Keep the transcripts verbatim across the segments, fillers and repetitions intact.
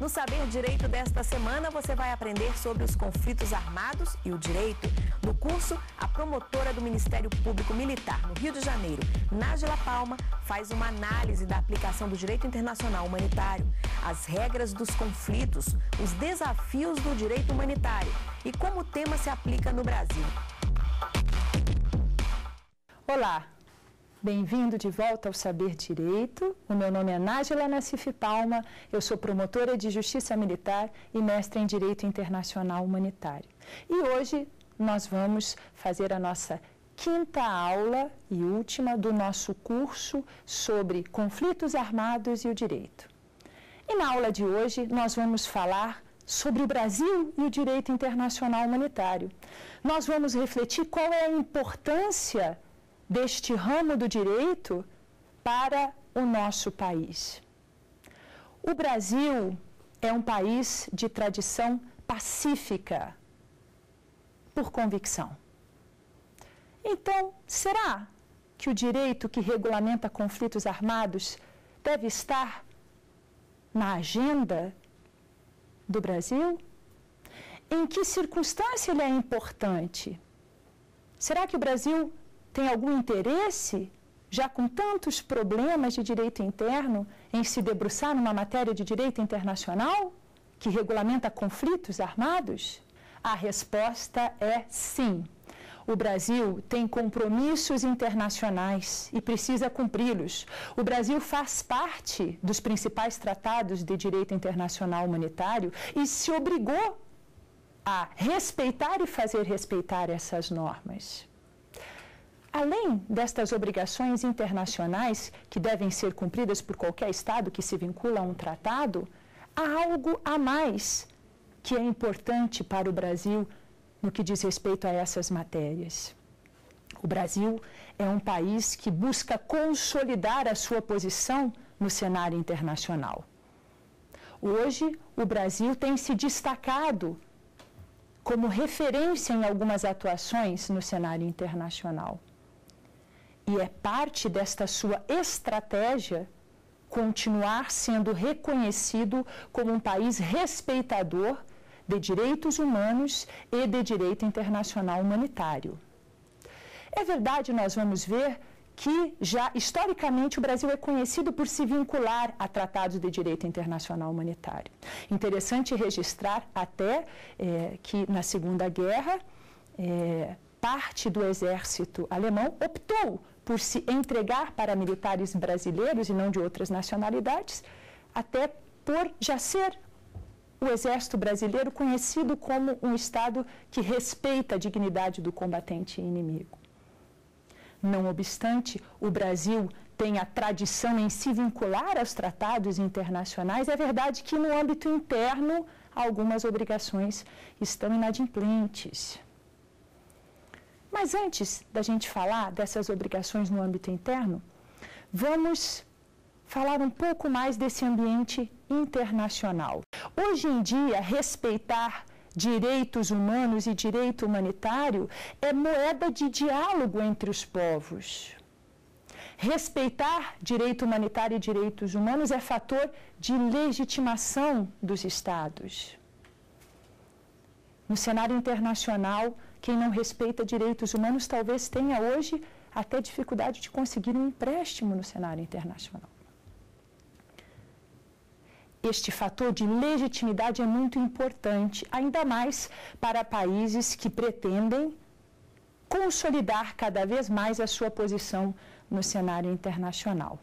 No Saber Direito desta semana, você vai aprender sobre os conflitos armados e o direito. No curso, a promotora do Ministério Público Militar no Rio de Janeiro, Nájila Palma, faz uma análise da aplicação do direito internacional humanitário, as regras dos conflitos, os desafios do direito humanitário e como o tema se aplica no Brasil. Olá! Bem-vindo de volta ao Saber Direito. O meu nome é Nájila Nassif Palma, eu sou promotora de Justiça Militar e mestre em Direito Internacional Humanitário. E hoje nós vamos fazer a nossa quinta aula e última do nosso curso sobre conflitos armados e o direito. E na aula de hoje nós vamos falar sobre o Brasil e o direito internacional humanitário. Nós vamos refletir qual é a importância deste ramo do direito para o nosso país. O Brasil é um país de tradição pacífica, por convicção. Então, será que o direito que regulamenta conflitos armados deve estar na agenda do Brasil? Em que circunstância ele é importante? Será que o Brasil tem algum interesse, já com tantos problemas de direito interno, em se debruçar numa matéria de direito internacional que regulamenta conflitos armados? A resposta é sim. O Brasil tem compromissos internacionais e precisa cumpri-los. O Brasil faz parte dos principais tratados de direito internacional humanitário e se obrigou a respeitar e fazer respeitar essas normas. Além destas obrigações internacionais que devem ser cumpridas por qualquer Estado que se vincula a um tratado, há algo a mais que é importante para o Brasil no que diz respeito a essas matérias. O Brasil é um país que busca consolidar a sua posição no cenário internacional. Hoje, o Brasil tem se destacado como referência em algumas atuações no cenário internacional. E é parte desta sua estratégia continuar sendo reconhecido como um país respeitador de direitos humanos e de direito internacional humanitário. É verdade, nós vamos ver que já historicamente o Brasil é conhecido por se vincular a tratados de direito internacional humanitário. Interessante registrar até é, que na Segunda Guerra, é, parte do exército alemão optou por se entregar para militares brasileiros e não de outras nacionalidades, até por já ser o exército brasileiro conhecido como um Estado que respeita a dignidade do combatente inimigo. Não obstante, o Brasil tem a tradição em se vincular aos tratados internacionais. É verdade que no âmbito interno algumas obrigações estão inadimplentes. Mas antes da gente falar dessas obrigações no âmbito interno, vamos falar um pouco mais desse ambiente internacional. Hoje em dia, respeitar direitos humanos e direito humanitário é moeda de diálogo entre os povos. Respeitar direito humanitário e direitos humanos é fator de legitimação dos Estados. No cenário internacional, quem não respeita direitos humanos talvez tenha hoje até dificuldade de conseguir um empréstimo no cenário internacional. Este fator de legitimidade é muito importante, ainda mais para países que pretendem consolidar cada vez mais a sua posição no cenário internacional.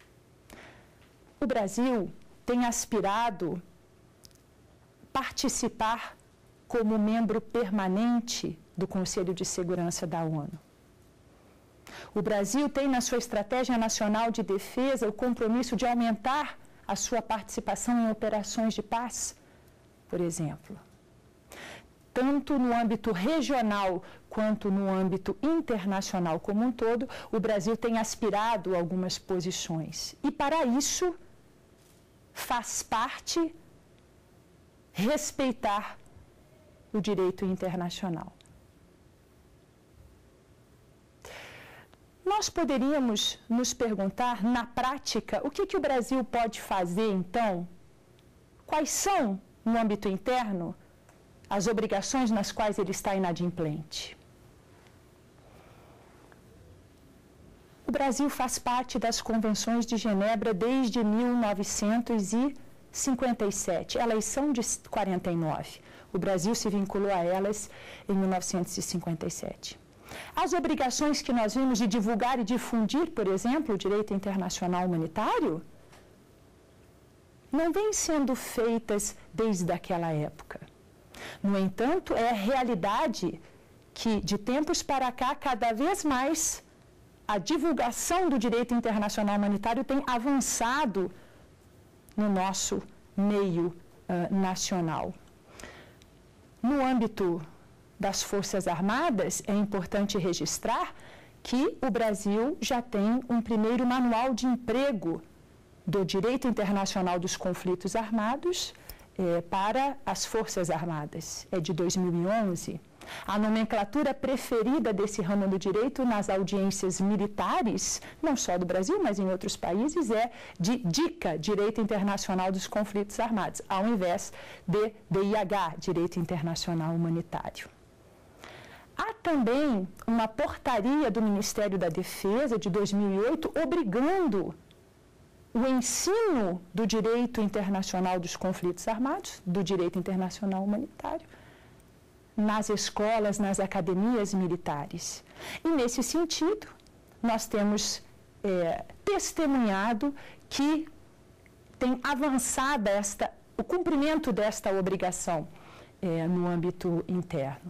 O Brasil tem aspirado participar como membro permanente do Conselho de Segurança da ONU. O Brasil tem na sua Estratégia Nacional de Defesa o compromisso de aumentar a sua participação em operações de paz, por exemplo. Tanto no âmbito regional quanto no âmbito internacional como um todo, o Brasil tem aspirado a algumas posições. E para isso, faz parte respeitar o direito internacional. Nós poderíamos nos perguntar, na prática, o que, que o Brasil pode fazer, então, Quais são, no âmbito interno, as obrigações nas quais ele está inadimplente? O Brasil faz parte das convenções de Genebra desde mil novecentos e cinquenta e sete. Elas são de quarenta e nove. O Brasil se vinculou a elas em mil novecentos e cinquenta e sete. As obrigações que nós vimos de divulgar e difundir, por exemplo, o direito internacional humanitário, não vêm sendo feitas desde aquela época. No entanto, é a realidade que, de tempos para cá, cada vez mais a divulgação do direito internacional humanitário tem avançado no nosso meio uh, nacional. No âmbito das Forças Armadas, é importante registrar que o Brasil já tem um primeiro manual de emprego do direito internacional dos conflitos armados eh, para as Forças Armadas. É de dois mil e onze. A nomenclatura preferida desse ramo do direito nas audiências militares, não só do Brasil, mas em outros países, é de DICA, Direito Internacional dos Conflitos Armados, ao invés de D I H, Direito Internacional Humanitário. Há também uma portaria do Ministério da Defesa de dois mil e oito obrigando o ensino do direito internacional dos conflitos armados, do direito internacional humanitário, nas escolas, nas academias militares. E, nesse sentido, nós temos é, testemunhado que tem avançado esta, o cumprimento desta obrigação é, no âmbito interno.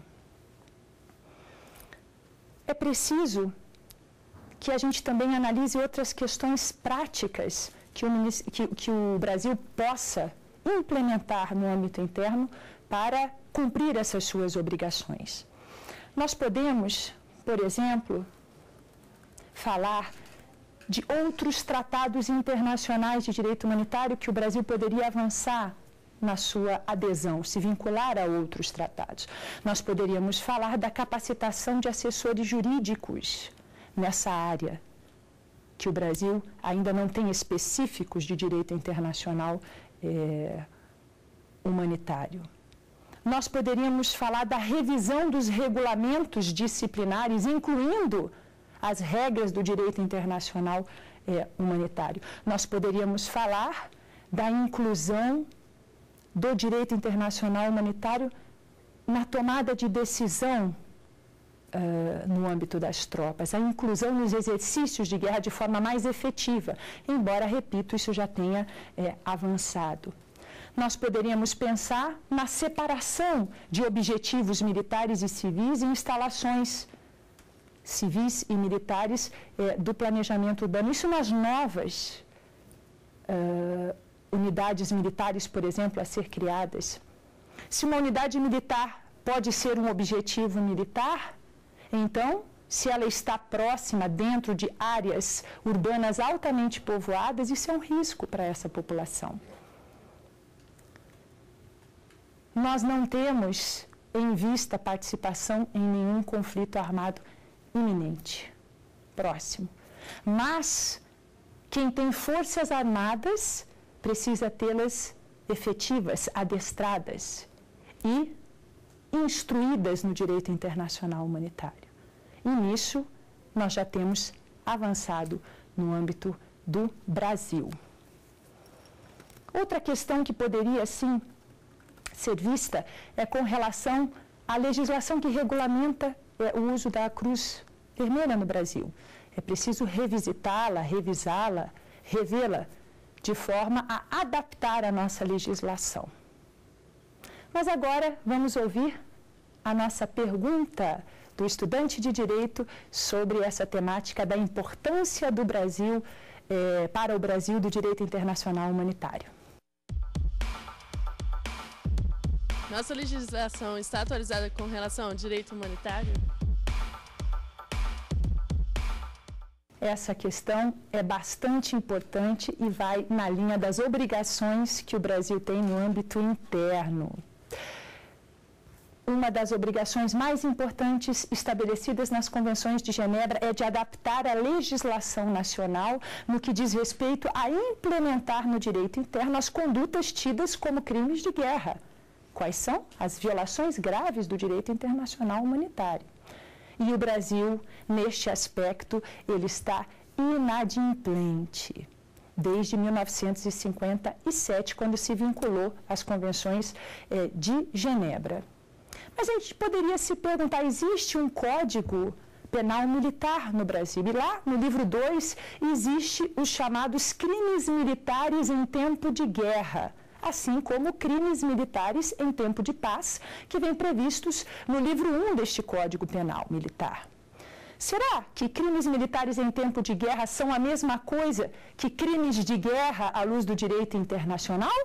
É preciso que a gente também analise outras questões práticas que o, que, que o Brasil possa implementar no âmbito interno para cumprir essas suas obrigações. Nós podemos, por exemplo, falar de outros tratados internacionais de direito humanitário que o Brasil poderia avançar na sua adesão, se vincular a outros tratados. Nós poderíamos falar da capacitação de assessores jurídicos nessa área, que o Brasil ainda não tem específicos de direito internacional eh, humanitário. Nós poderíamos falar da revisão dos regulamentos disciplinares, incluindo as regras do direito internacional eh, humanitário. Nós poderíamos falar da inclusão do direito internacional humanitário na tomada de decisão uh, no âmbito das tropas, a inclusão nos exercícios de guerra de forma mais efetiva, embora, repito, isso já tenha eh, avançado. Nós poderíamos pensar na separação de objetivos militares e civis em instalações civis e militares eh, do planejamento urbano. Isso nas novas uh, unidades militares, por exemplo, a ser criadas. Se uma unidade militar pode ser um objetivo militar, então, se ela está próxima, dentro de áreas urbanas altamente povoadas, isso é um risco para essa população. Nós não temos em vista participação em nenhum conflito armado iminente, próximo. Mas quem tem forças armadas precisa tê-las efetivas, adestradas e instruídas no direito internacional humanitário. E nisso nós já temos avançado no âmbito do Brasil. Outra questão que poderia, sim, ser vista é com relação à legislação que regulamenta é, o uso da cruz vermelha no Brasil. É preciso revisitá-la, revisá-la, revê-la, de forma a adaptar a nossa legislação. Mas agora vamos ouvir a nossa pergunta do estudante de Direito sobre essa temática da importância do Brasil, eh, para o Brasil, do direito internacional humanitário. Nossa legislação está atualizada com relação ao direito humanitário? Essa questão é bastante importante e vai na linha das obrigações que o Brasil tem no âmbito interno. uma das obrigações mais importantes estabelecidas nas convenções de Genebra é de adaptar a legislação nacional no que diz respeito a implementar no direito interno as condutas tidas como crimes de guerra. Quais são? As violações graves do direito internacional humanitário. E o Brasil, neste aspecto, ele está inadimplente desde mil novecentos e cinquenta e sete, quando se vinculou às convenções eh, de Genebra. Mas a gente poderia se perguntar, existe um código penal militar no Brasil? E lá, no livro dois, existe os chamados crimes militares em tempo de guerra, assim como crimes militares em tempo de paz, que vêm previstos no livro um deste Código Penal Militar. Será que crimes militares em tempo de guerra são a mesma coisa que crimes de guerra à luz do direito internacional?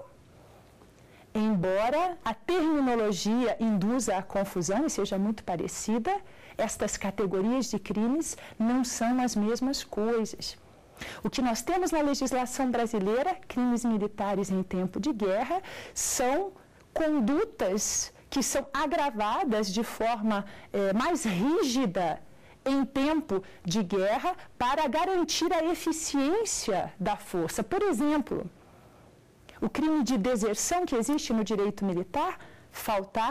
Embora a terminologia induza a confusão e seja muito parecida, estas categorias de crimes não são as mesmas coisas. O que nós temos na legislação brasileira, crimes militares em tempo de guerra, são condutas que são agravadas de forma eh, mais rígida em tempo de guerra para garantir a eficiência da força. Por exemplo, o crime de deserção que existe no direito militar, faltar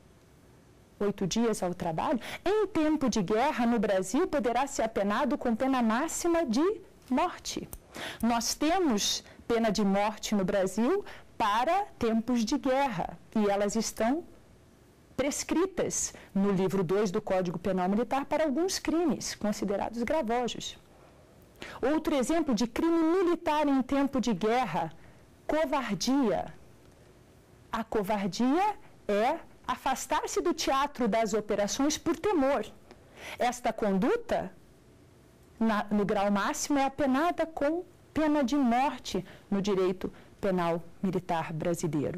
oito dias ao trabalho, em tempo de guerra no Brasil poderá ser apenado com pena máxima de morte. Nós temos pena de morte no Brasil para tempos de guerra e elas estão prescritas no livro dois do Código Penal Militar para alguns crimes considerados gravosos. Outro exemplo de crime militar em tempo de guerra, covardia. A covardia é afastar-se do teatro das operações por temor. Esta conduta, na, no grau máximo, é apenada com pena de morte no direito penal militar brasileiro.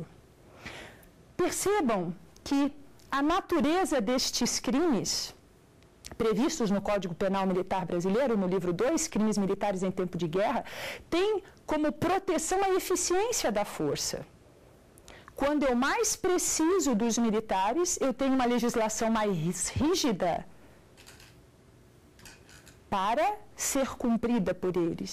Percebam que a natureza destes crimes previstos no Código Penal Militar Brasileiro, no livro dois, crimes militares em tempo de guerra, tem como proteção a eficiência da força. Quando eu mais preciso dos militares, eu tenho uma legislação mais rígida para ser cumprida por eles.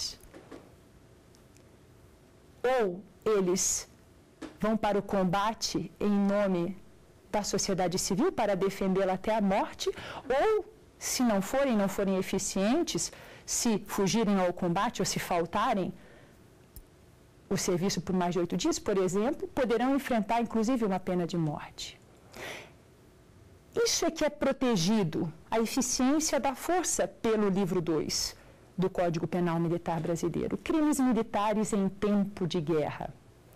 Ou eles vão para o combate em nome da sociedade civil para defendê-la até a morte, ou, se não forem, não forem eficientes, se fugirem ao combate ou se faltarem o serviço por mais de oito dias, por exemplo, poderão enfrentar, inclusive, uma pena de morte. Isso é que é protegido, a eficiência da força, pelo livro dois do Código Penal Militar Brasileiro. Crimes militares em tempo de guerra.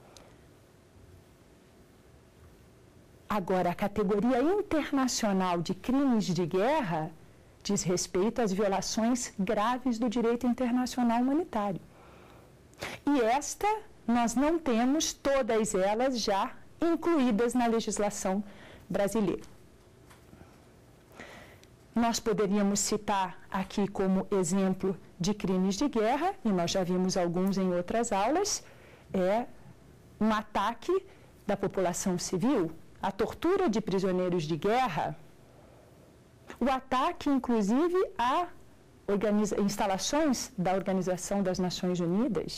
Agora, a categoria internacional de crimes de guerra diz respeito às violações graves do direito internacional humanitário. E esta, nós não temos todas elas já incluídas na legislação brasileira. Nós poderíamos citar aqui como exemplo de crimes de guerra, e nós já vimos alguns em outras aulas, é um ataque da população civil, a tortura de prisioneiros de guerra, o ataque, inclusive, a organiza- instalações da Organização das Nações Unidas,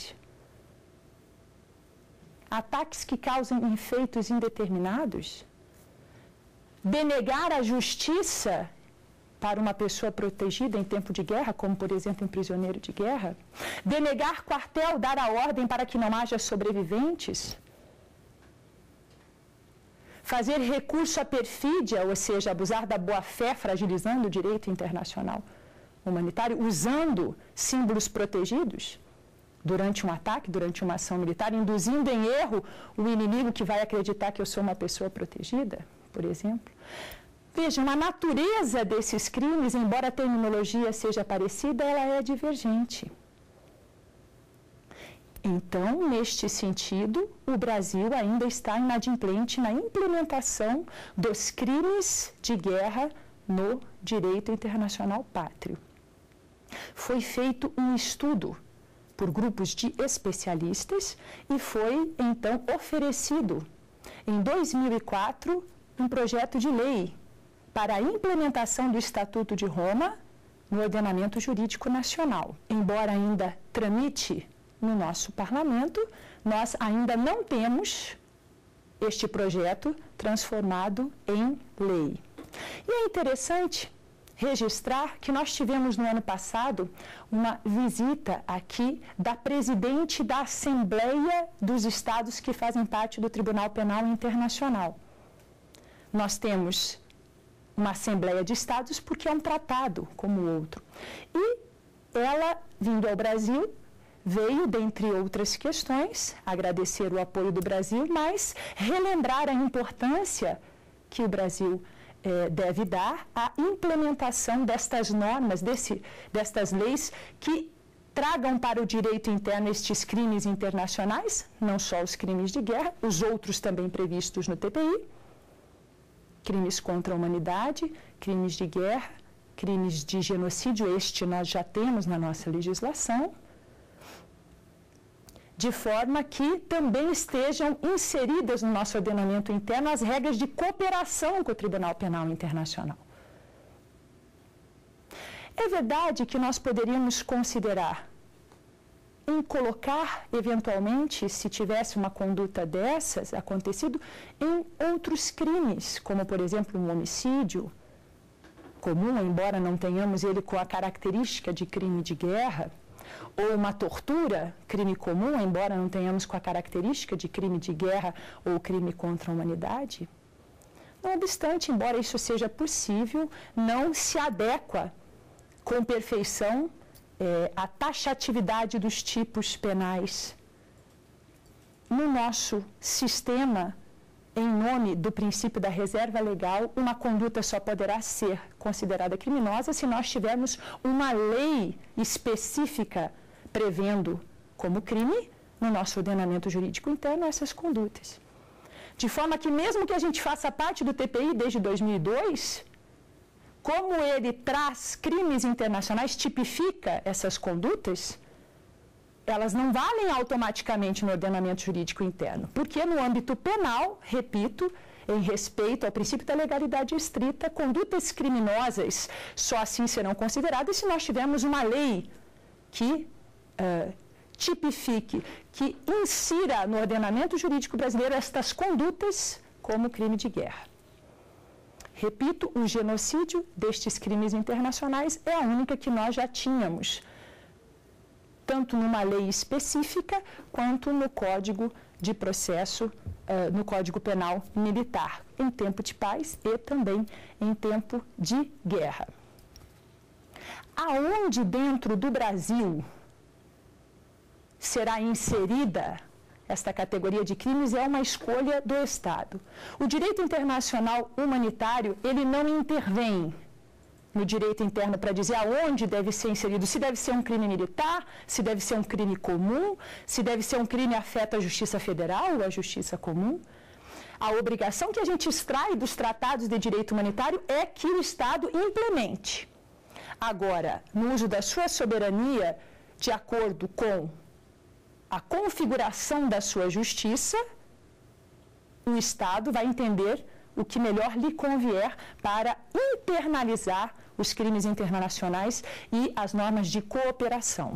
ataques que causam efeitos indeterminados, denegar a justiça para uma pessoa protegida em tempo de guerra, como, por exemplo, um prisioneiro de guerra, denegar quartel, dar a ordem para que não haja sobreviventes, fazer recurso à perfídia, ou seja, abusar da boa-fé, fragilizando o direito internacional humanitário, usando símbolos protegidos durante um ataque, durante uma ação militar, induzindo em erro o inimigo que vai acreditar que eu sou uma pessoa protegida, por exemplo. Vejam, a natureza desses crimes, embora a terminologia seja parecida, ela é divergente. Então, neste sentido, o Brasil ainda está inadimplente na implementação dos crimes de guerra no direito internacional pátrio. Foi feito um estudo por grupos de especialistas e foi, então, oferecido em dois mil e quatro um projeto de lei para a implementação do Estatuto de Roma no ordenamento jurídico nacional. Embora ainda tramite no nosso parlamento, nós ainda não temos este projeto transformado em lei. E é interessante registrar que nós tivemos no ano passado uma visita aqui da presidente da Assembleia dos Estados que fazem parte do Tribunal Penal Internacional. Nós temos uma Assembleia de Estados porque é um tratado como o outro. E ela, vindo ao Brasil, veio, dentre outras questões, agradecer o apoio do Brasil, mas relembrar a importância que o Brasil eh, deve dar à implementação destas normas, desse, destas leis que tragam para o direito interno estes crimes internacionais, não só os crimes de guerra, os outros também previstos no T P I, crimes contra a humanidade, crimes de guerra, crimes de genocídio, este nós já temos na nossa legislação, de forma que também estejam inseridas no nosso ordenamento interno as regras de cooperação com o Tribunal Penal Internacional. É verdade que nós poderíamos considerar em colocar, eventualmente, se tivesse uma conduta dessas acontecido, em outros crimes, como, por exemplo, um homicídio comum, embora não tenhamos ele com a característica de crime de guerra, ou uma tortura, crime comum, embora não tenhamos com a característica de crime de guerra ou crime contra a humanidade. Não obstante, embora isso seja possível, não se adequa com perfeição é, a taxatividade dos tipos penais. No nosso sistema, em nome do princípio da reserva legal, uma conduta só poderá ser considerada criminosa se nós tivermos uma lei específica prevendo como crime, no nosso ordenamento jurídico interno, essas condutas. De forma que, mesmo que a gente faça parte do T P I desde dois mil e dois, como ele traz crimes internacionais, tipifica essas condutas, elas não valem automaticamente no ordenamento jurídico interno, porque no âmbito penal, repito, em respeito ao princípio da legalidade estrita, condutas criminosas só assim serão consideradas se nós tivermos uma lei que uh, tipifique, que insira no ordenamento jurídico brasileiro estas condutas como crime de guerra. Repito, o genocídio destes crimes internacionais é a única que nós já tínhamos, tanto numa lei específica, quanto no Código de Processo, uh, no Código Penal Militar, em tempo de paz e também em tempo de guerra. Aonde dentro do Brasil será inserida esta categoria de crimes é uma escolha do Estado. O direito internacional humanitário, ele não intervém no direito interno para dizer aonde deve ser inserido, se deve ser um crime militar, se deve ser um crime comum, se deve ser um crime afeta a justiça federal ou a justiça comum. A obrigação que a gente extrai dos tratados de direito humanitário é que o Estado implemente. Agora, no uso da sua soberania, de acordo com a configuração da sua justiça, o Estado vai entender o que melhor lhe convier para internalizar os crimes internacionais e as normas de cooperação.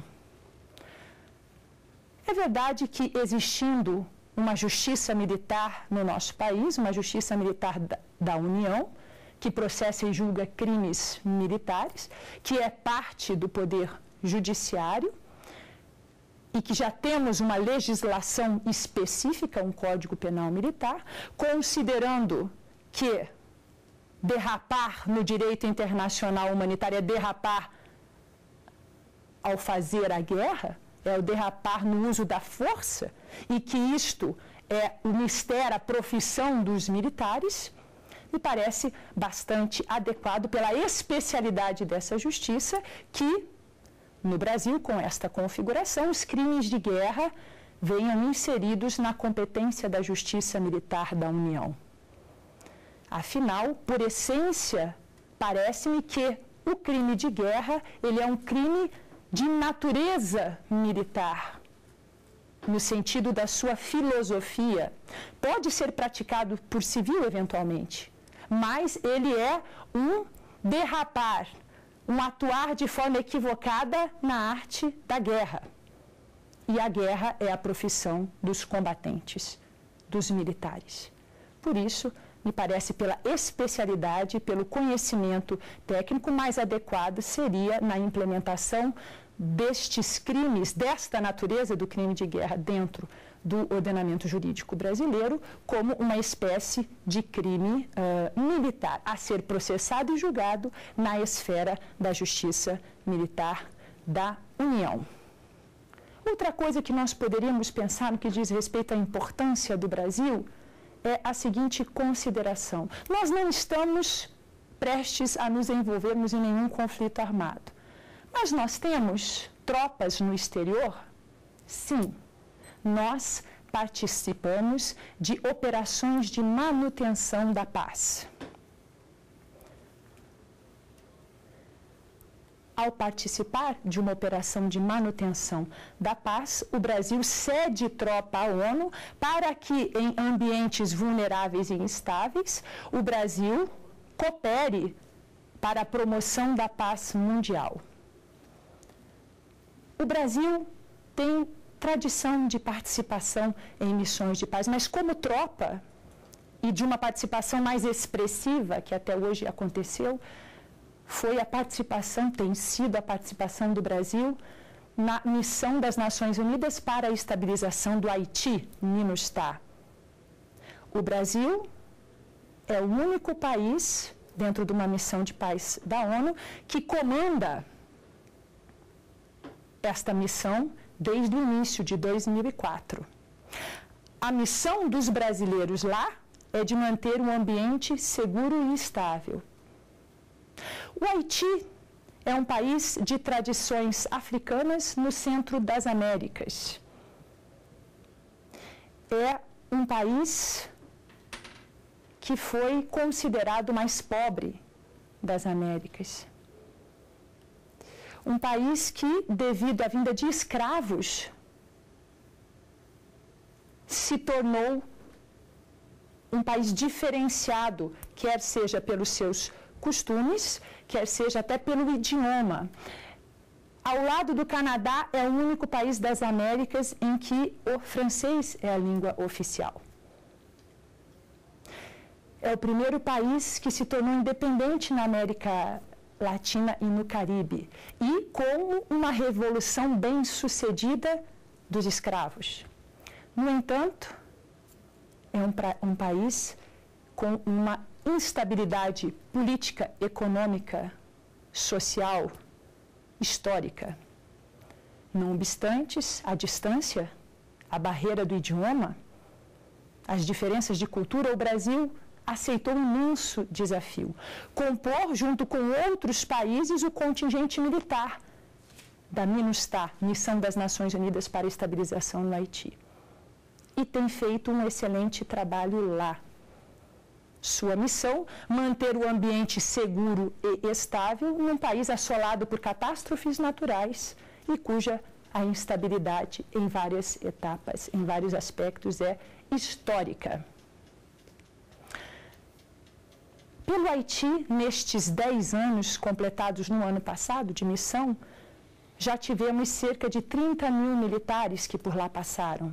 É verdade que, existindo uma justiça militar no nosso país, uma justiça militar da, da União, que processa e julga crimes militares, que é parte do poder judiciário, e que já temos uma legislação específica, um Código Penal Militar, considerando que derrapar no direito internacional humanitário é derrapar ao fazer a guerra, é o derrapar no uso da força, e que isto é o mistério, a profissão dos militares, me parece bastante adequado pela especialidade dessa justiça, que, no Brasil, com esta configuração, os crimes de guerra venham inseridos na competência da Justiça Militar da União. Afinal, por essência, parece-me que o crime de guerra, ele é um crime de natureza militar, no sentido da sua filosofia. Pode ser praticado por civil, eventualmente, mas ele é um derrapar, um atuar de forma equivocada na arte da guerra. E a guerra é a profissão dos combatentes, dos militares. Por isso, me parece, pela especialidade, pelo conhecimento técnico, mais adequado seria na implementação destes crimes, desta natureza do crime de guerra dentro do ordenamento jurídico brasileiro, como uma espécie de crime uh, militar a ser processado e julgado na esfera da justiça militar da União. Outra coisa que nós poderíamos pensar no que diz respeito à importância do Brasil é a seguinte consideração. Nós não estamos prestes a nos envolvermos em nenhum conflito armado, mas nós temos tropas no exterior? Sim. Nós participamos de operações de manutenção da paz. Ao participar de uma operação de manutenção da paz, o Brasil cede tropa à ONU para que, em ambientes vulneráveis e instáveis, o Brasil coopere para a promoção da paz mundial. O Brasil tem tradição de participação em missões de paz, mas como tropa, e de uma participação mais expressiva, que até hoje aconteceu, foi a participação, tem sido a participação do Brasil na missão das Nações Unidas para a estabilização do Haiti, MINUSTAH. O Brasil é o único país, dentro de uma missão de paz da ONU, que comanda esta missão desde o início de dois mil e quatro. A missão dos brasileiros lá é de manter um ambiente seguro e estável. O Haiti é um país de tradições africanas no centro das Américas. É um país que foi considerado o mais pobre das Américas. Um país que, devido à vinda de escravos, se tornou um país diferenciado, quer seja pelos seus costumes, quer seja até pelo idioma. Ao lado do Canadá, é o único país das Américas em que o francês é a língua oficial. É o primeiro país que se tornou independente na América Latina e no Caribe, e com uma revolução bem-sucedida dos escravos. No entanto, é um, pra, um país com uma instabilidade política, econômica, social, histórica. Não obstante, a distância, a barreira do idioma, as diferenças de cultura, o Brasil aceitou um imenso desafio: compor, junto com outros países, o contingente militar da MINUSTAH, Missão das Nações Unidas para a Estabilização no Haiti. E tem feito um excelente trabalho lá. Sua missão, manter o ambiente seguro e estável num país assolado por catástrofes naturais e cuja a instabilidade em várias etapas, em vários aspectos, é histórica. Pelo Haiti, nestes dez anos completados no ano passado de missão, já tivemos cerca de trinta mil militares que por lá passaram.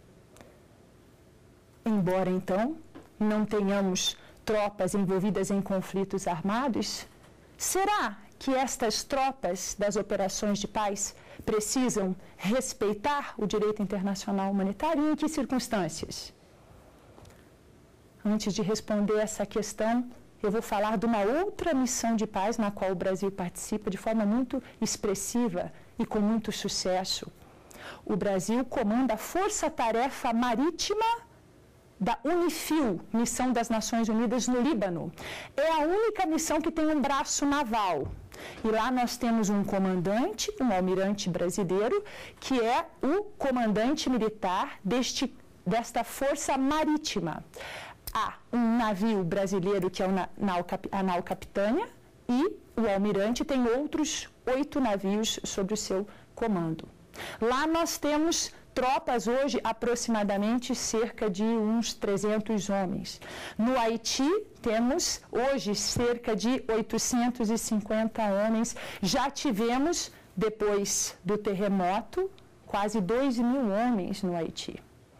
Embora, então, não tenhamos tropas envolvidas em conflitos armados, será que estas tropas das operações de paz precisam respeitar o direito internacional humanitário e em que circunstâncias? Antes de responder essa questão, eu vou falar de uma outra missão de paz na qual o Brasil participa de forma muito expressiva e com muito sucesso. O Brasil comanda a Força-Tarefa Marítima da UNIFIL, Missão das Nações Unidas no Líbano. É a única missão que tem um braço naval. E lá nós temos um comandante, um almirante brasileiro, que é o comandante militar deste, desta força marítima. Há um navio brasileiro, que é a nau Capitânia, e o almirante tem outros oito navios sob o seu comando. Lá nós temos tropas hoje, aproximadamente cerca de uns trezentos homens. No Haiti, temos hoje cerca de oitocentos e cinquenta homens. Já tivemos, depois do terremoto, quase dois mil homens no Haiti.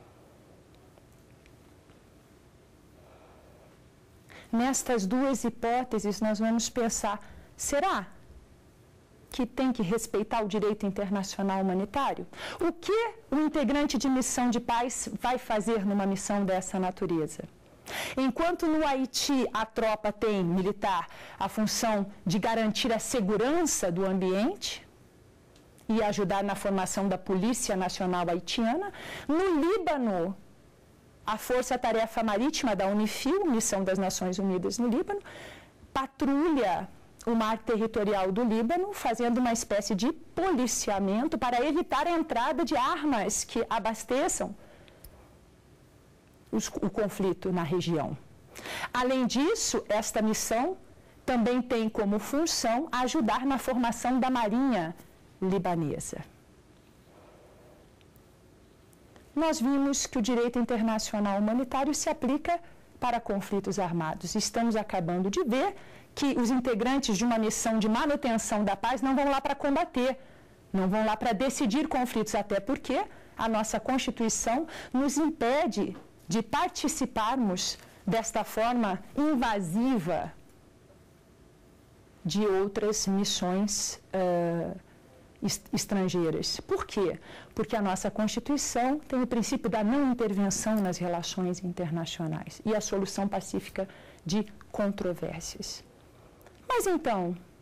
Nestas duas hipóteses, nós vamos pensar, será que tem que respeitar o direito internacional humanitário? O que o integrante de missão de paz vai fazer numa missão dessa natureza? Enquanto no Haiti a tropa tem, militar, a função de garantir a segurança do ambiente e ajudar na formação da Polícia Nacional Haitiana, no Líbano, a Força Tarefa Marítima da UNIFIL, Missão das Nações Unidas no Líbano, patrulha o mar territorial do Líbano, fazendo uma espécie de policiamento para evitar a entrada de armas que abasteçam os, o conflito na região. Além disso, esta missão também tem como função ajudar na formação da Marinha libanesa. Nós vimos que o direito internacional humanitário se aplica para conflitos armados. Estamos acabando de ver que os integrantes de uma missão de manutenção da paz não vão lá para combater, não vão lá para decidir conflitos, até porque a nossa Constituição nos impede de participarmos desta forma invasiva de outras missões uh, estrangeiras. Por quê? Porque a nossa Constituição tem o princípio da não intervenção nas relações internacionais e a solução pacífica de controvérsias. Mas então,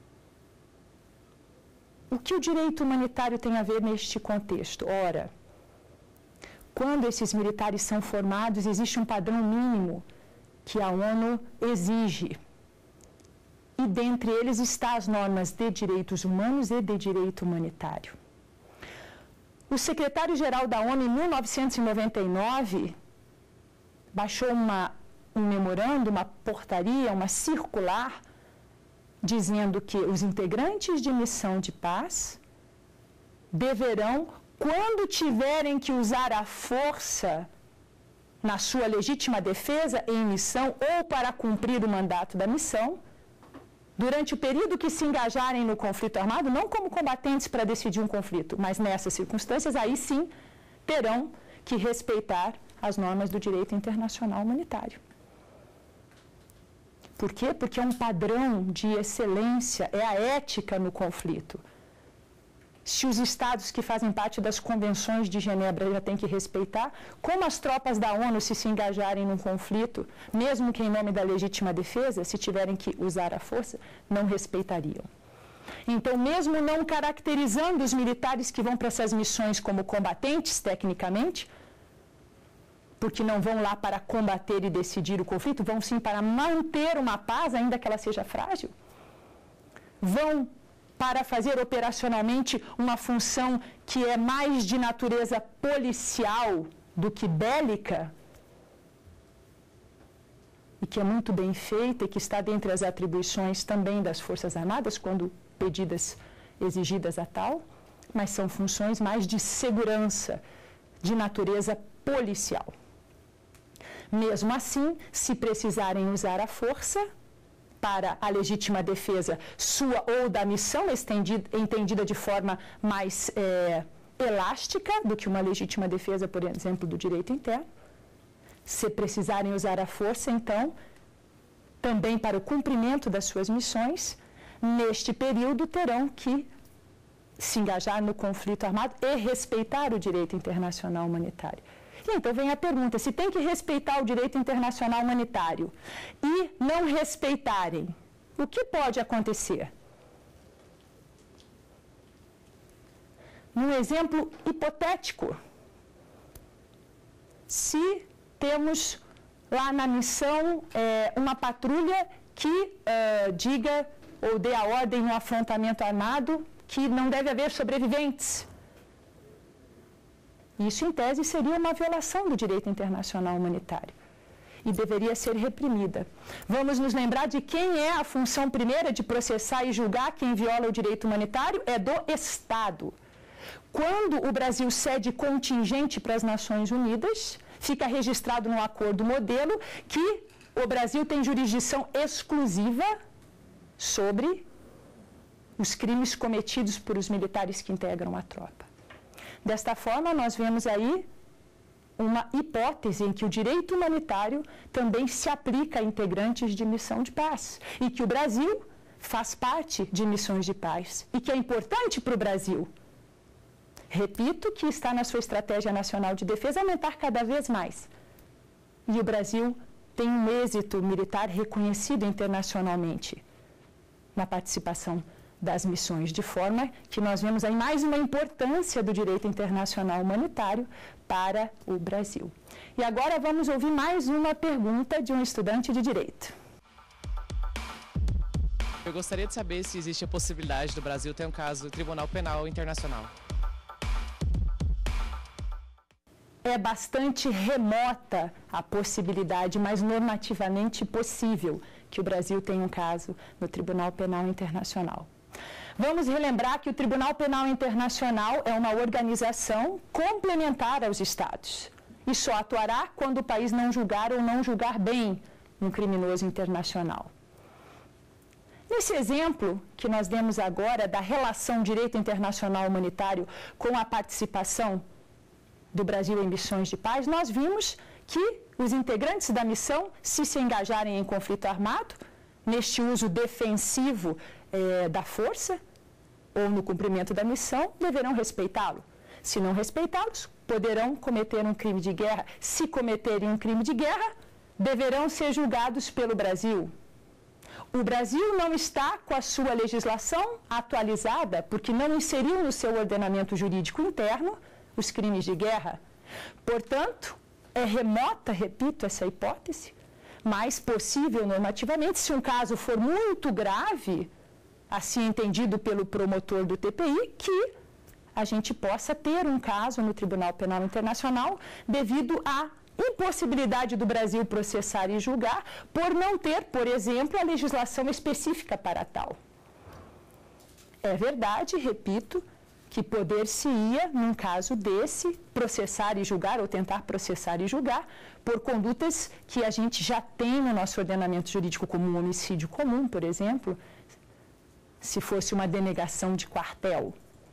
o que o direito humanitário tem a ver neste contexto? Ora, quando esses militares são formados, existe um padrão mínimo que a ONU exige. E dentre eles estão as normas de direitos humanos e de direito humanitário. O secretário-geral da ONU, em mil novecentos e noventa e nove, baixou uma, um memorando, uma portaria, uma circular, dizendo que os integrantes de missão de paz deverão, quando tiverem que usar a força na sua legítima defesa em missão ou para cumprir o mandato da missão, durante o período que se engajarem no conflito armado, não como combatentes para decidir um conflito, mas nessas circunstâncias, aí sim terão que respeitar as normas do direito internacional humanitário. Por quê? Porque é um padrão de excelência, é a ética no conflito. Se os estados que fazem parte das convenções de Genebra já têm que respeitar, como as tropas da ONU, se se engajarem num conflito, mesmo que em nome da legítima defesa, se tiverem que usar a força, não respeitariam. Então, mesmo não caracterizando os militares que vão para essas missões como combatentes, tecnicamente, porque não vão lá para combater e decidir o conflito, vão sim para manter uma paz, ainda que ela seja frágil. Vão para fazer operacionalmente uma função que é mais de natureza policial do que bélica, e que é muito bem feita e que está dentre as atribuições também das Forças Armadas, quando pedidas, exigidas a tal, mas são funções mais de segurança, de natureza policial. Mesmo assim, se precisarem usar a força para a legítima defesa sua ou da missão, estendida, entendida de forma mais é, elástica do que uma legítima defesa, por exemplo, do direito interno, se precisarem usar a força, então, também para o cumprimento das suas missões, neste período terão que se engajar no conflito armado e respeitar o direito internacional humanitário. E então vem a pergunta, se tem que respeitar o direito internacional humanitário e não respeitarem, o que pode acontecer? Num exemplo hipotético, se temos lá na missão é, uma patrulha que é, diga ou dê a ordem no afrontamento armado que não deve haver sobreviventes. Isso, em tese, seria uma violação do direito internacional humanitário e deveria ser reprimida. Vamos nos lembrar de quem é a função primeira de processar e julgar quem viola o direito humanitário? É do Estado. Quando o Brasil cede contingente para as Nações Unidas, fica registrado no acordo modelo que o Brasil tem jurisdição exclusiva sobre os crimes cometidos por os militares que integram a tropa. Desta forma, nós vemos aí uma hipótese em que o direito humanitário também se aplica a integrantes de missão de paz e que o Brasil faz parte de missões de paz e que é importante para o Brasil. Repito que está na sua Estratégia Nacional de Defesa aumentar cada vez mais. E o Brasil tem um êxito militar reconhecido internacionalmente na participação das missões, de forma que nós vemos aí mais uma importância do direito internacional humanitário para o Brasil. E agora vamos ouvir mais uma pergunta de um estudante de direito. Eu gostaria de saber se existe a possibilidade do Brasil ter um caso do Tribunal Penal Internacional. É bastante remota a possibilidade, mas normativamente possível, que o Brasil tenha um caso no Tribunal Penal Internacional. Vamos relembrar que o Tribunal Penal Internacional é uma organização complementar aos Estados e só atuará quando o país não julgar ou não julgar bem um criminoso internacional. Nesse exemplo que nós demos agora da relação direito internacional humanitário com a participação do Brasil em missões de paz, nós vimos que os integrantes da missão, se se engajarem em conflito armado, neste uso defensivo eh, da força, ou no cumprimento da missão, deverão respeitá-lo. Se não respeitá-los, poderão cometer um crime de guerra. Se cometerem um crime de guerra, deverão ser julgados pelo Brasil. O Brasil não está com a sua legislação atualizada, porque não inseriu no seu ordenamento jurídico interno os crimes de guerra. Portanto, é remota, repito, essa hipótese, mas possível normativamente, se um caso for muito grave, assim entendido pelo promotor do T P I, que a gente possa ter um caso no Tribunal Penal Internacional devido à impossibilidade do Brasil processar e julgar por não ter, por exemplo, a legislação específica para tal. É verdade, repito, que poder-se-ia, num caso desse, processar e julgar, ou tentar processar e julgar, por condutas que a gente já tem no nosso ordenamento jurídico, como um homicídio comum, por exemplo, se fosse uma denegação de quartel.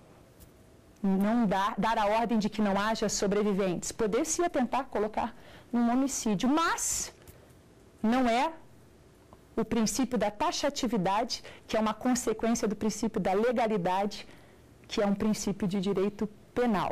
Não dar, dar a ordem de que não haja sobreviventes. Poder-se-ia tentar colocar num homicídio, mas não é o princípio da taxatividade, que é uma consequência do princípio da legalidade, que é um princípio de direito penal.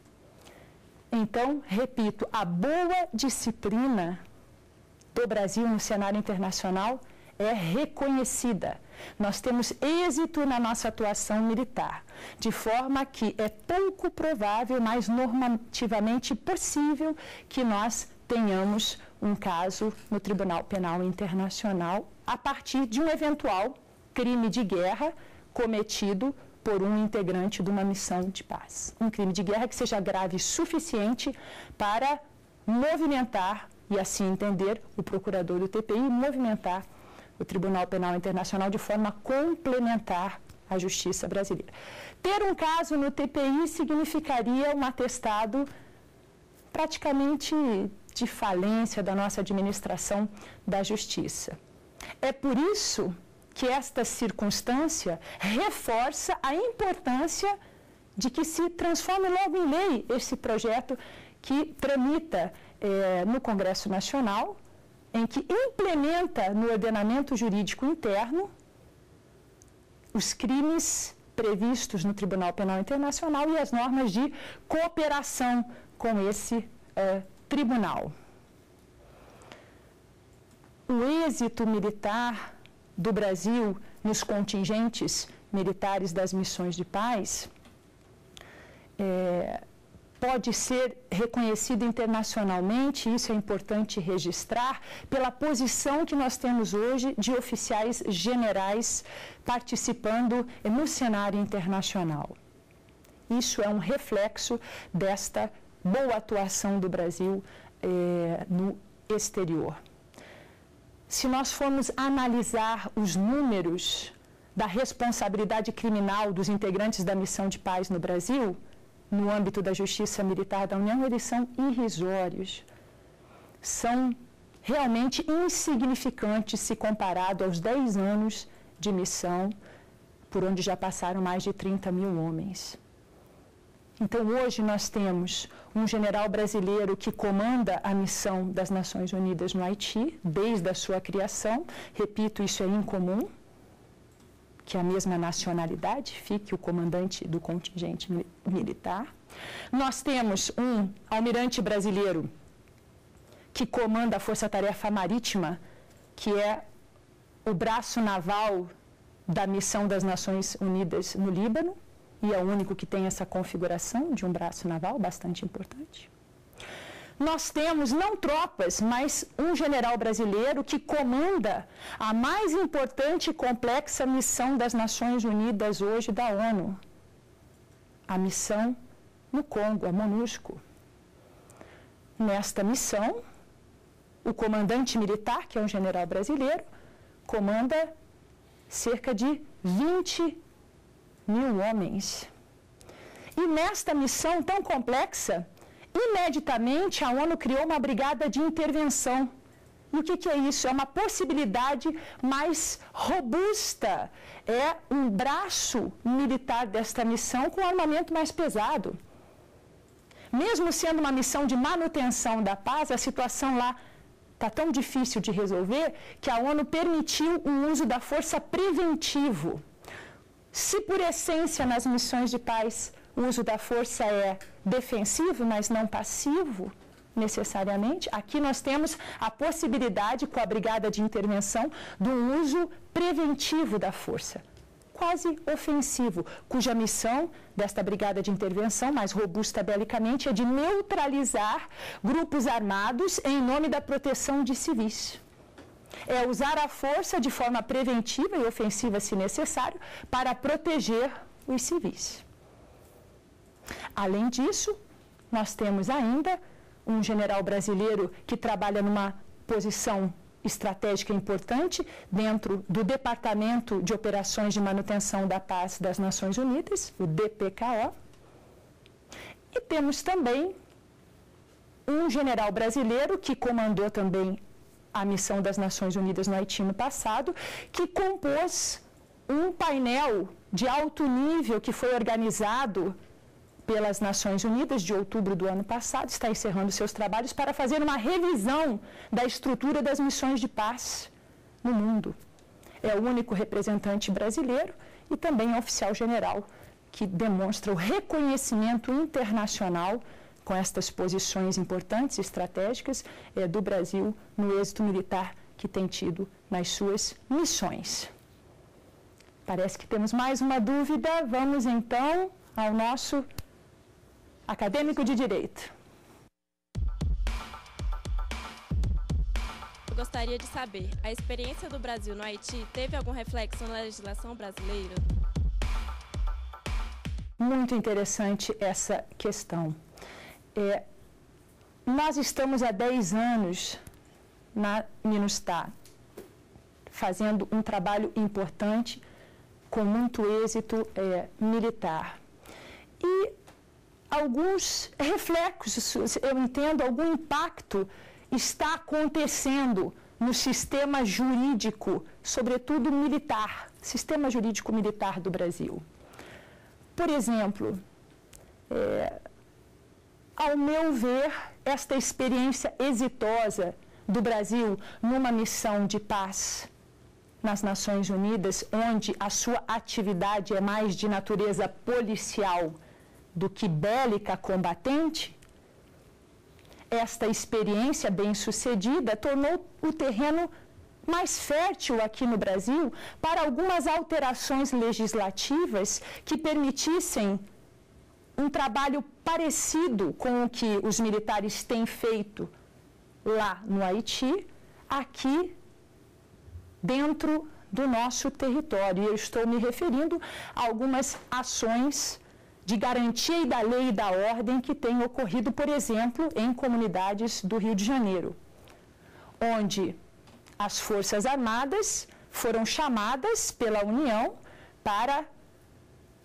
Então, repito, a boa disciplina do Brasil no cenário internacional é reconhecida. Nós temos êxito na nossa atuação militar, de forma que é pouco provável, mas normativamente possível, que nós tenhamos um caso no Tribunal Penal Internacional a partir de um eventual crime de guerra cometido por um integrante de uma missão de paz. Um crime de guerra que seja grave o suficiente para movimentar, e assim entender o procurador do T P I, movimentar o Tribunal Penal Internacional de forma a complementar a justiça brasileira. Ter um caso no T P I significaria um atestado praticamente de falência da nossa administração da justiça. É por isso que esta circunstância reforça a importância de que se transforme logo em lei esse projeto que tramita eh, no Congresso Nacional, em que implementa no ordenamento jurídico interno os crimes previstos no Tribunal Penal Internacional e as normas de cooperação com esse eh, tribunal. O êxito militar do Brasil nos contingentes militares das missões de paz é, pode ser reconhecido internacionalmente, isso é importante registrar, pela posição que nós temos hoje de oficiais generais participando no cenário internacional. Isso é um reflexo desta boa atuação do Brasil é, no exterior. Se nós formos analisar os números da responsabilidade criminal dos integrantes da missão de paz no Brasil, no âmbito da Justiça Militar da União, eles são irrisórios. São realmente insignificantes se comparado aos dez anos de missão, por onde já passaram mais de trinta mil homens. Então, hoje nós temos um general brasileiro que comanda a missão das Nações Unidas no Haiti, desde a sua criação. Repito, isso é incomum, que a mesma nacionalidade fique o comandante do contingente militar. Nós temos um almirante brasileiro que comanda a Força-Tarefa Marítima, que é o braço naval da missão das Nações Unidas no Líbano, e é o único que tem essa configuração de um braço naval bastante importante. Nós temos não tropas, mas um general brasileiro que comanda a mais importante e complexa missão das Nações Unidas hoje da ONU, a missão no Congo, a MONUSCO. Nesta missão, o comandante militar, que é um general brasileiro, comanda cerca de vinte mil homens. E nesta missão tão complexa, imediatamente a ONU criou uma brigada de intervenção. E o que, que é isso? É uma possibilidade mais robusta, é um braço militar desta missão com armamento mais pesado. Mesmo sendo uma missão de manutenção da paz, a situação lá está tão difícil de resolver que a ONU permitiu o uso da força preventivo. Se por essência nas missões de paz o uso da força é defensivo, mas não passivo, necessariamente, aqui nós temos a possibilidade, com a brigada de intervenção, do uso preventivo da força, quase ofensivo, cuja missão desta brigada de intervenção, mais robusta belicamente, é de neutralizar grupos armados em nome da proteção de civis. É usar a força de forma preventiva e ofensiva, se necessário, para proteger os civis. Além disso, nós temos ainda um general brasileiro que trabalha numa posição estratégica importante dentro do Departamento de Operações de Manutenção da Paz das Nações Unidas, o D P K O. E temos também um general brasileiro que comandou também a missão das Nações Unidas no Haiti no passado, que compôs um painel de alto nível que foi organizado pelas Nações Unidas de outubro do ano passado, está encerrando seus trabalhos para fazer uma revisão da estrutura das missões de paz no mundo. É o único representante brasileiro e também oficial general que demonstra o reconhecimento internacional com estas posições importantes e estratégicas é, do Brasil no êxito militar que tem tido nas suas missões. Parece que temos mais uma dúvida. Vamos então ao nosso acadêmico de Direito. Eu gostaria de saber, a experiência do Brasil no Haiti teve algum reflexo na legislação brasileira? Muito interessante essa questão. É, nós estamos há dez anos na MINUSTAH, fazendo um trabalho importante, com muito êxito é, militar. E alguns reflexos, eu entendo, algum impacto está acontecendo no sistema jurídico, sobretudo militar, sistema jurídico militar do Brasil. Por exemplo, é, ao meu ver, esta experiência exitosa do Brasil numa missão de paz nas Nações Unidas, onde a sua atividade é mais de natureza policial do que bélica combatente, esta experiência bem-sucedida tornou o terreno mais fértil aqui no Brasil para algumas alterações legislativas que permitissem um trabalho parecido com o que os militares têm feito lá no Haiti, aqui dentro do nosso território. Eu estou me referindo a algumas ações de garantia e da lei e da ordem que têm ocorrido, por exemplo, em comunidades do Rio de Janeiro, onde as Forças Armadas foram chamadas pela União para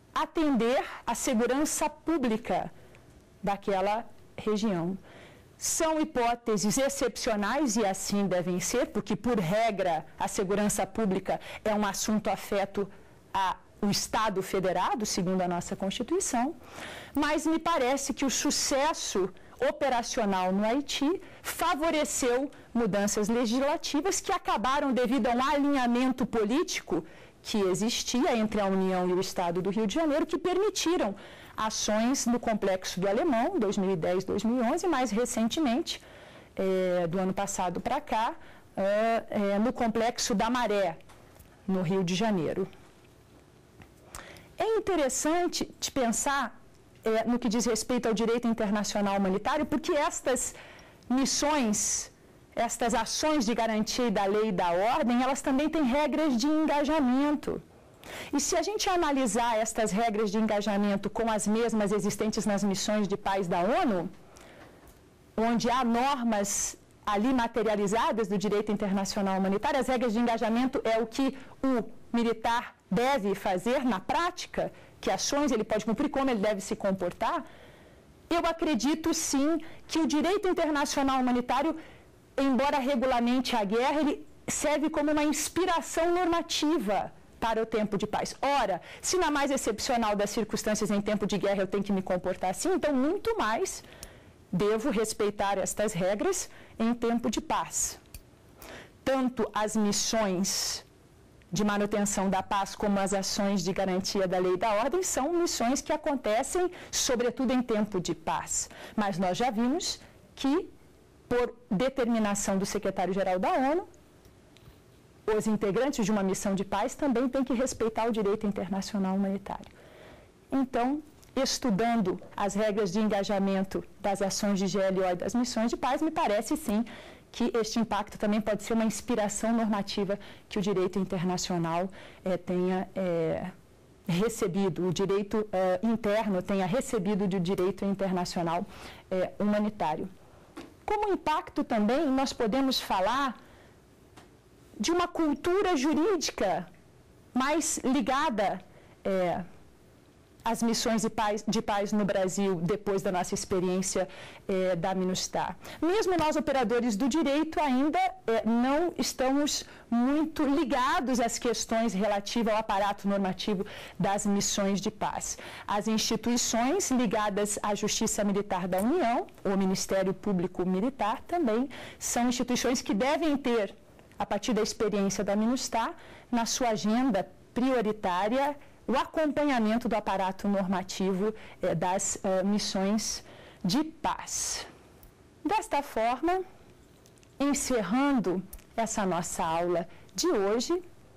atender a segurança pública daquela região. São hipóteses excepcionais e assim devem ser, porque, por regra, a segurança pública é um assunto afeto ao Estado federado, segundo a nossa Constituição, mas me parece que o sucesso operacional no Haiti favoreceu mudanças legislativas que acabaram devido a um alinhamento político que existia entre a União e o Estado do Rio de Janeiro, que permitiram ações no Complexo do Alemão, dois mil e dez, dois mil e onze, mais recentemente, é, do ano passado para cá, é, é, no Complexo da Maré, no Rio de Janeiro. É interessante de pensar é, no que diz respeito ao direito internacional humanitário, porque estas missões, estas ações de garantia da lei e da ordem, elas também têm regras de engajamento. E se a gente analisar estas regras de engajamento com as mesmas existentes nas missões de paz da ONU, onde há normas ali materializadas do direito internacional humanitário, as regras de engajamento é o que o militar deve fazer na prática, que ações ele pode cumprir, como ele deve se comportar. Eu acredito sim que o direito internacional humanitário, embora regulamente a guerra, ele serve como uma inspiração normativa para o tempo de paz. Ora, se na mais excepcional das circunstâncias em tempo de guerra eu tenho que me comportar assim, então muito mais devo respeitar estas regras em tempo de paz. Tanto as missões de manutenção da paz como as ações de garantia da lei e da ordem são missões que acontecem sobretudo em tempo de paz. Mas nós já vimos que, por determinação do secretário-geral da ONU, os integrantes de uma missão de paz também têm que respeitar o direito internacional humanitário. Então, estudando as regras de engajamento das ações de G L O e das missões de paz, me parece sim que este impacto também pode ser uma inspiração normativa que o direito internacional eh, tenha eh, recebido, o direito eh, interno tenha recebido do direito internacional eh, humanitário. Como impacto também, nós podemos falar de uma cultura jurídica mais ligada é, às missões de paz, de paz no Brasil, depois da nossa experiência é, da MINUSTAH. Mesmo nós, operadores do direito, ainda é, não estamos muito ligados às questões relativas ao aparato normativo das missões de paz. As instituições ligadas à Justiça Militar da União, o Ministério Público Militar, também são instituições que devem ter, a partir da experiência da MINUSTAH, na sua agenda prioritária, o acompanhamento do aparato normativo eh, das eh, missões de paz. Desta forma, encerrando essa nossa aula de hoje,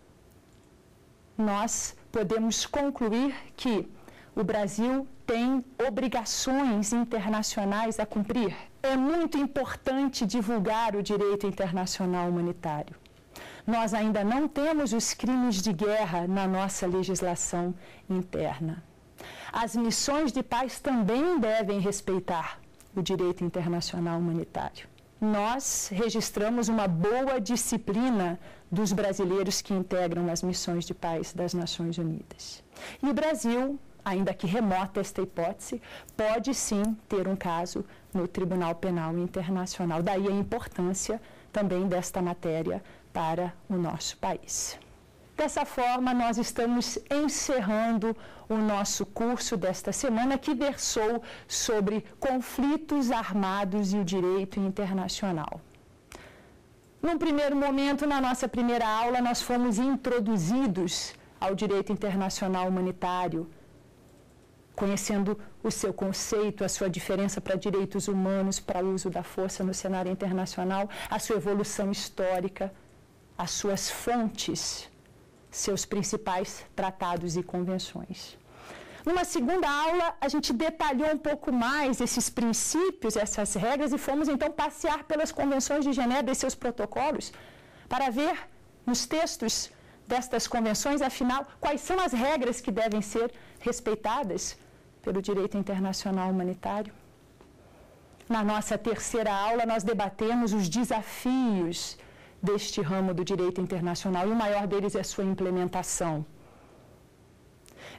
nós podemos concluir que o Brasil tem obrigações internacionais a cumprir. É muito importante divulgar o direito internacional humanitário. Nós ainda não temos os crimes de guerra na nossa legislação interna. As missões de paz também devem respeitar o direito internacional humanitário. Nós registramos uma boa disciplina dos brasileiros que integram as missões de paz das Nações Unidas. E o Brasil, ainda que remota esta hipótese, pode sim ter um caso no Tribunal Penal Internacional. Daí a importância também desta matéria para o nosso país. Dessa forma, nós estamos encerrando o nosso curso desta semana, que versou sobre conflitos armados e o direito internacional. Num primeiro momento, na nossa primeira aula, nós fomos introduzidos ao direito internacional humanitário, conhecendo o seu conceito, a sua diferença para direitos humanos, para o uso da força no cenário internacional, a sua evolução histórica, as suas fontes, seus principais tratados e convenções. Numa segunda aula, a gente detalhou um pouco mais esses princípios, essas regras, e fomos então passear pelas convenções de Genebra e seus protocolos, para ver nos textos destas convenções, afinal, quais são as regras que devem ser respeitadas pelo direito internacional humanitário. Na nossa terceira aula, nós debatemos os desafios deste ramo do direito internacional, e o maior deles é a sua implementação.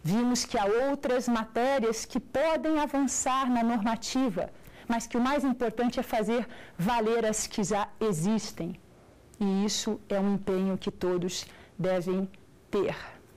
Vimos que há outras matérias que podem avançar na normativa, mas que o mais importante é fazer valer as que já existem. E isso é um empenho que todos devem ter.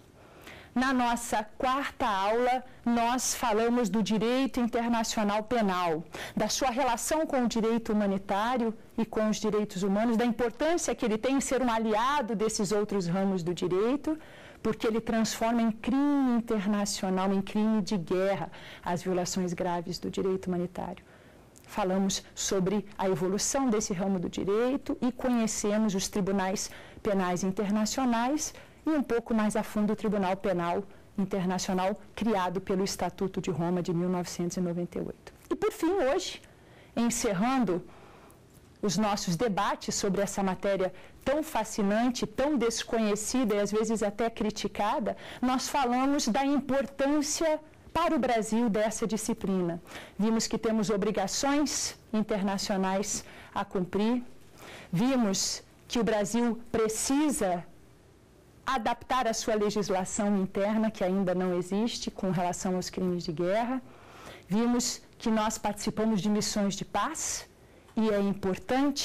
Na nossa quarta aula, nós falamos do direito internacional penal, da sua relação com o direito humanitário e com os direitos humanos, da importância que ele tem em ser um aliado desses outros ramos do direito, porque ele transforma em crime internacional, em crime de guerra, as violações graves do direito humanitário. Falamos sobre a evolução desse ramo do direito e conhecemos os tribunais penais internacionais e um pouco mais a fundo o Tribunal Penal Internacional criado pelo Estatuto de Roma de mil novecentos e noventa e oito. E por fim, hoje, encerrando os nossos debates sobre essa matéria tão fascinante, tão desconhecida e às vezes até criticada, nós falamos da importância para o Brasil dessa disciplina. Vimos que temos obrigações internacionais a cumprir, vimos que o Brasil precisa adaptar a sua legislação interna, que ainda não existe, com relação aos crimes de guerra. Vimos que nós participamos de missões de paz, e é importante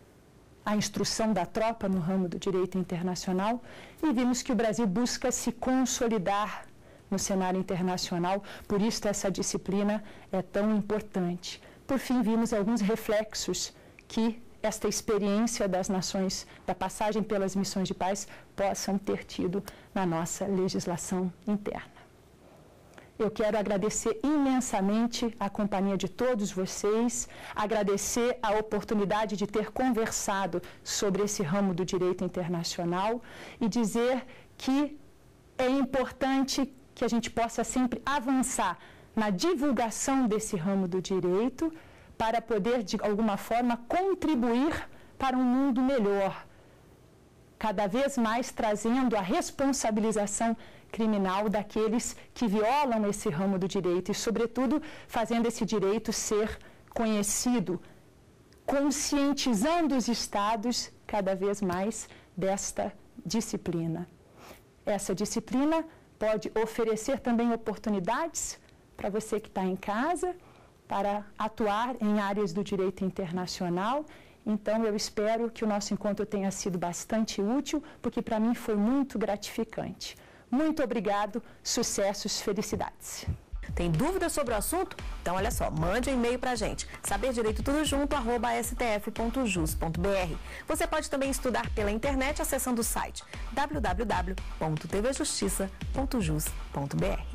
a instrução da tropa no ramo do direito internacional, e vimos que o Brasil busca se consolidar no cenário internacional, por isso essa disciplina é tão importante. Por fim, vimos alguns reflexos que esta experiência das nações, da passagem pelas missões de paz, possam ter tido na nossa legislação interna. Eu quero agradecer imensamente a companhia de todos vocês, agradecer a oportunidade de ter conversado sobre esse ramo do direito internacional e dizer que é importante que a gente possa sempre avançar na divulgação desse ramo do direito para poder, de alguma forma, contribuir para um mundo melhor, cada vez mais trazendo a responsabilização criminal daqueles que violam esse ramo do direito e, sobretudo, fazendo esse direito ser conhecido, conscientizando os estados cada vez mais desta disciplina. Essa disciplina pode oferecer também oportunidades para você que está em casa, para atuar em áreas do direito internacional. Então, eu espero que o nosso encontro tenha sido bastante útil, porque para mim foi muito gratificante. Muito obrigado, sucessos, felicidades. Tem dúvidas sobre o assunto? Então, olha só, mande um e-mail para a gente, saber direito tudo junto, arroba s t f ponto jus ponto b r. Você pode também estudar pela internet acessando o site w w w ponto t v justiça ponto jus ponto b r.